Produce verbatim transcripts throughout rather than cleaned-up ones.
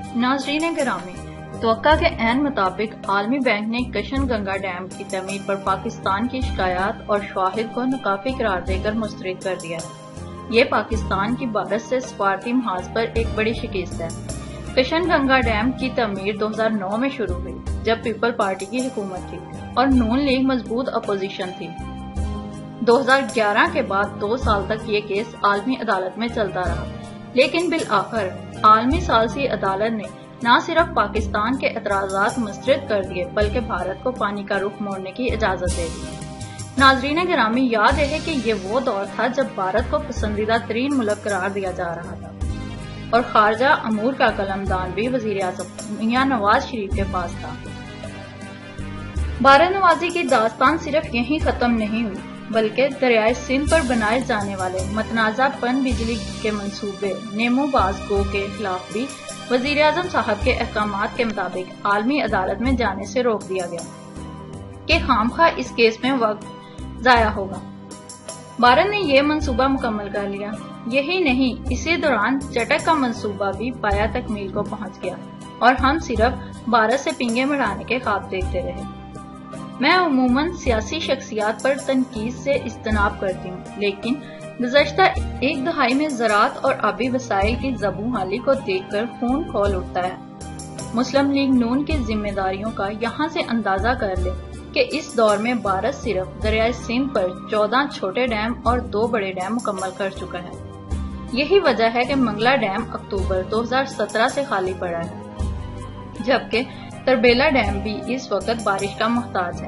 ناظرین گرامی، توقع کے عین مطابق عالمی بینک نے کشن گنگا ڈیم کی تعمیر پر پاکستان کی شکایات اور شواہد کو ناکافی قرار دے کر مسترد کر دیا ہے۔ یہ پاکستان کی بھارت سے سفارتی محاذ پر ایک بڑی شکست ہے۔ کشن گنگا ڈیم کی تعمیر دو ہزار نو میں شروع ہوئی، جب پیپل پارٹی کی حکومت تھی اور نون لیگ مضبوط اپوزیشن تھی۔ دو ہزار گیارہ کے بعد دو سال تک یہ کیس عالمی عدالت میں چلتا رہا، لیکن بالآخر عالمی ثالثی عدالت نے نہ صرف پاکستان کے اعتراضات مسترد کر دیے بلکہ بھارت کو پانی کا رخ موڑنے کی اجازت دے دی۔ ناظرین گرامی، یاد رہے کہ یہ وہ دور تھا جب بھارت کو پسندیدہ ترین ملک قرار دیا جا رہا تھا اور خارجہ امور کا قلمدان بھی وزیر اعظم میاں نواز شریف کے پاس تھا۔ بھارت نوازی کی داستان صرف یہیں ختم نہیں ہوئی، بلکہ دریائے سندھ پر بنائے جانے والے متنازع پن بجلی کے منصوبے نیمو باز گو کے خلاف بھی وزیر اعظم صاحب کے احکامات کے مطابق عالمی عدالت میں جانے سے روک دیا گیا کہ خامخواہ اس کیس میں وقت ضائع ہوگا۔ بھارت نے یہ منصوبہ مکمل کر لیا۔ یہی نہیں، اسی دوران چٹک کا منصوبہ بھی پایا تکمیل کو پہنچ گیا اور ہم صرف بھارت سے پنگے مڑانے کے خواب دیکھتے رہے۔ میں عموماً سیاسی شخصیات پر تنقید سے اجتناب کرتی ہوں، لیکن گزشتہ ایک دہائی میں زراعت اور آبی وسائل کی زبوں حالی کو دیکھ کر خون کھول اٹھتا ہے۔ مسلم لیگ نون کی ذمہ داریوں کا یہاں سے اندازہ کر لیں کہ اس دور میں بھارت صرف دریائے سندھ پر چودہ چھوٹے ڈیم اور دو بڑے ڈیم مکمل کر چکا ہے۔ یہی وجہ ہے کہ منگلا ڈیم اکتوبر دو ہزار سترہ سے خالی پڑا ہے، جبکہ تربیلا ڈیم بھی اس وقت بارش کا محتاج ہے۔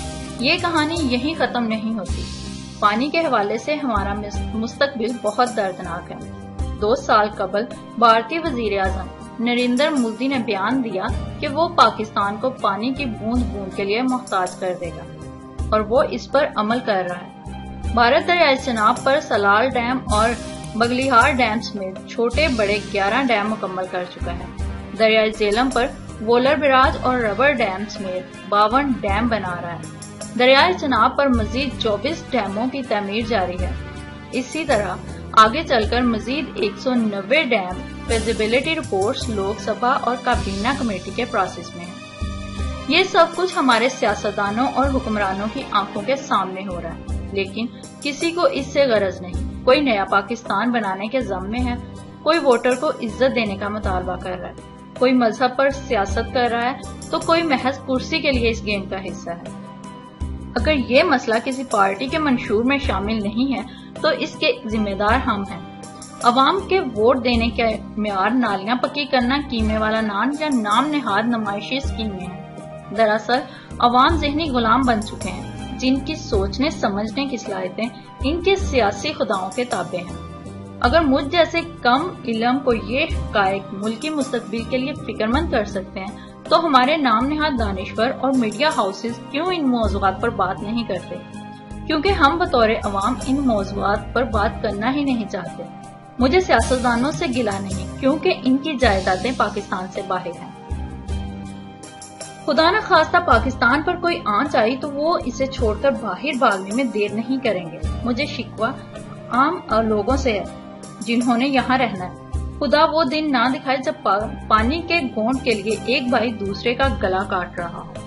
یہ کہانی یہیں ختم نہیں ہوتی۔ پانی کے حوالے سے ہمارا مستقبل بہت دردناک ہے۔ دو سال قبل بھارتی وزیر اعظم نریندر مودی نے بیان دیا کہ وہ پاکستان کو پانی کی بوند بوند کے لیے محتاج کر دے گا، اور وہ اس پر عمل کر رہا ہے۔ بھارت دریائے چناب پر سلال ڈیم اور بگلیہار ڈیم سمیت چھوٹے بڑے گیارہ ڈیم مکمل کر چکا ہے۔ دریائے جیلم پر وولر براج اور ربر ڈیم سمیت باون ڈیم بنا رہا ہے۔ دریائے چناب پر مزید چوبیس ڈیموں کی تعمیر جاری ہے۔ اسی طرح آگے چل کر مزید ایک سو نوے dam feasibility reports Lok Sabha اور کابینہ کمیٹی کے پروسیس میں ہیں۔ یہ سب کچھ ہمارے سیاستدانوں اور حکمرانوں کی آنکھوں کے سامنے ہو رہا ہے، لیکن کسی کو اس سے غرض نہیں۔ کوئی نیا پاکستان بنانے کے ضم میں ہے، کوئی ووٹر کو عزت دینے کا مطالبہ کر رہا ہے، کوئی مذہب پر سیاست کر رہا ہے تو کوئی محض کرسی کے لیے اس گیم کا حصہ ہے۔ اگر یہ مسئلہ کسی پارٹی کے منشور میں شامل نہیں ہے تو اس کے ذمہ دار ہم ہیں۔ عوام کے ووٹ دینے کے معیار نالیاں پکی کرنا، کیمے والا نان یا نام نہاد نمائشی اسکیمیں ہیں۔ دراصل عوام ذہنی غلام بن چکے ہیں، جن کی سوچنے سمجھنے کی صلاحیتیں ان کے سیاسی خداؤں کے تابع ہیں۔ اگر مجھ جیسے کم علم کو یہ حقائق ملکی مستقبل کے لیے فکر مند کر سکتے ہیں تو ہمارے نام نہاد دانشور اور میڈیا ہاؤسز کیوں ان موضوعات پر بات نہیں کرتے؟ کیونکہ ہم بطور عوام ان موضوعات پر بات کرنا ہی نہیں چاہتے۔ مجھے سیاستدانوں سے گلہ نہیں، کیونکہ ان کی جائیدادیں پاکستان سے باہر ہیں۔ خدا نخواستہ پاکستان پر کوئی آنچ آئی تو وہ اسے چھوڑ کر باہر بھاگنے میں دیر نہیں کریں گے۔ مجھے شکوہ عام لوگوں سے ہے جنہوں نے یہاں رہنا ہے۔ خدا وہ دن نہ دکھائے جب پانی کے گھونٹ کے لیے ایک بھائی دوسرے کا گلا کاٹ رہا ہو۔